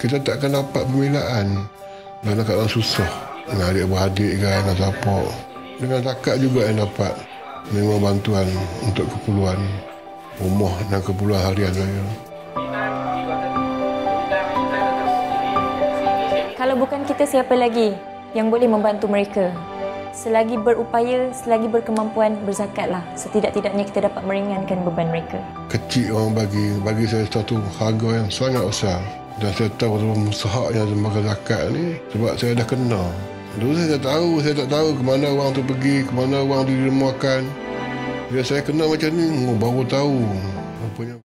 kita takkan dapat pembelaan dan keadaan susah dengan adik-beradik kan atau apa. Dengan zakat juga yang dapat menerima bantuan untuk keperluan rumah dan keperluan harian saya. Kalau bukan kita, siapa lagi yang boleh membantu mereka? Selagi berupaya, selagi berkemampuan, berzakatlah. Setidak-tidaknya kita dapat meringankan beban mereka. Kecil orang bagi saya satu harga yang sangat besar. Dan saya tahu betapa mustahaknya lembaga zakat ni sebab saya dah kenal. Dulu saya tak tahu ke mana wang tu pergi, ke mana wang tu dilemuakan. Bila saya kenal macam ni, baru tahu rupanya.